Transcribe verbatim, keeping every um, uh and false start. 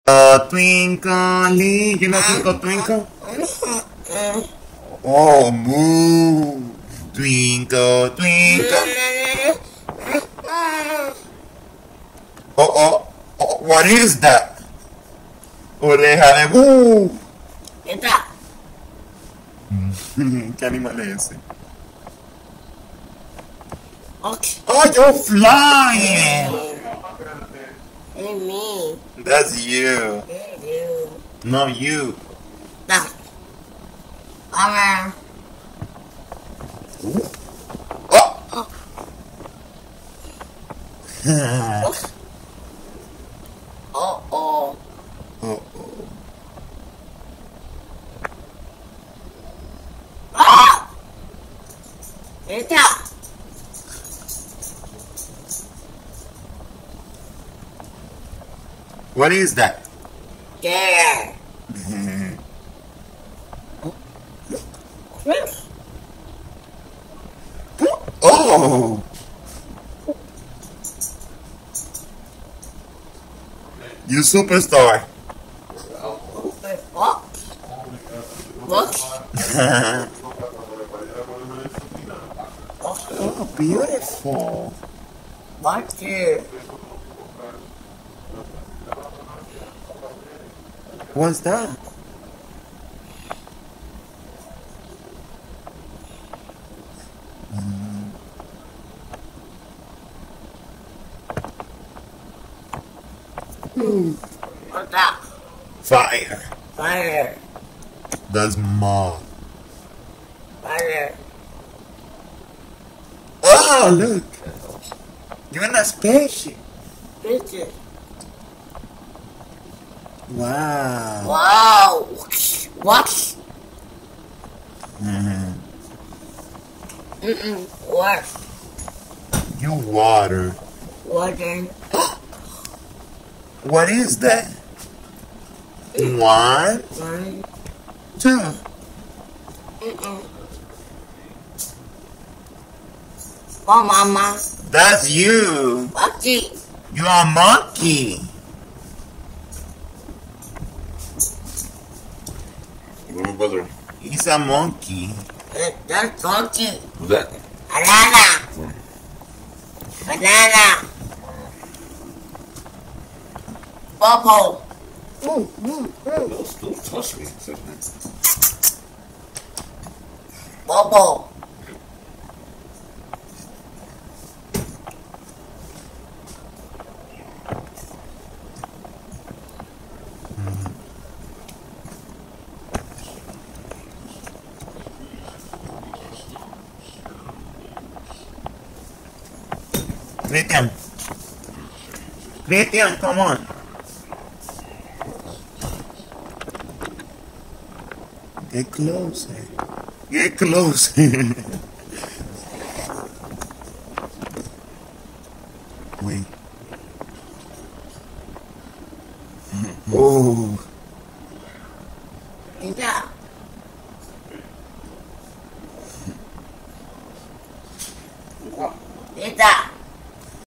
Uh, twinkle, you know Twinkle Twinkle? Oh, move. Twinkle, twinkle. Oh, oh, oh, what is that? Oreja de búho. Esta. ¿Qué animal es ese? Okay. Oh, you're flying! It's me. That's you. It's you. No, you. That. Alright. Oh! Oh. Oh, oh. Oh, oh. Ah! Esta. What is that? There. Oh! You superstar. What? What? Oh, beautiful. What here? What's that? What's that? Fire. Fire. That's moth. Fire. Oh, look. You're in a spaceship. Bitches. Wow. Wow. What? Mm-hmm. Mm-mm. What? You water. Water. What is that? One, One. two. Mm-mm. Oh, mama. That's you. Monkey. You are a monkey. Little brother. He's a monkey. That's monkey. Who's that? Banana. Banana. Bubble. Mm, mm, mm. Don't, don't touch me. Bubble. Christian. Christian, come on. Get closer. Get closer. Wait. Oh. Yeah.